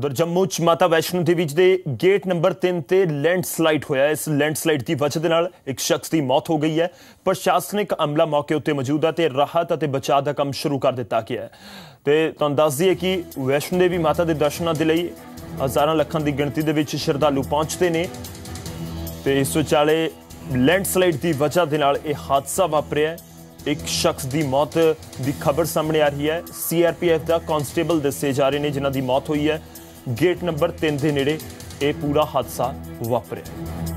उधर जम्मू च माता वैष्णो देवी दे गेट नंबर 3 ते लैंडस्लाइड होया। इस लैंडस्लाइड की वजह दे नाल एक शख्स की मौत हो गई है। प्रशासनिक अमला मौके उत्ते मौजूद है ते राहत अते बचाव का काम शुरू कर दिता गया है। ते तुहानूं दस दईए कि वैष्णो देवी माता के दर्शनों के लिए हज़ारां लखां की गिणती दे विच श्रद्धालु पहुंचते ने ते इस विचाले लैंडस्लाइड की वजह दे नाल यह हादसा वापरिया है। एक शख्स की मौत की खबर सामने आ रही है। CRPF का कांस्टेबल दसे जा रहे हैं जिन्हां की मौत हुई है। गेट नंबर 3 के नेड़े यह पूरा हादसा वापरिया।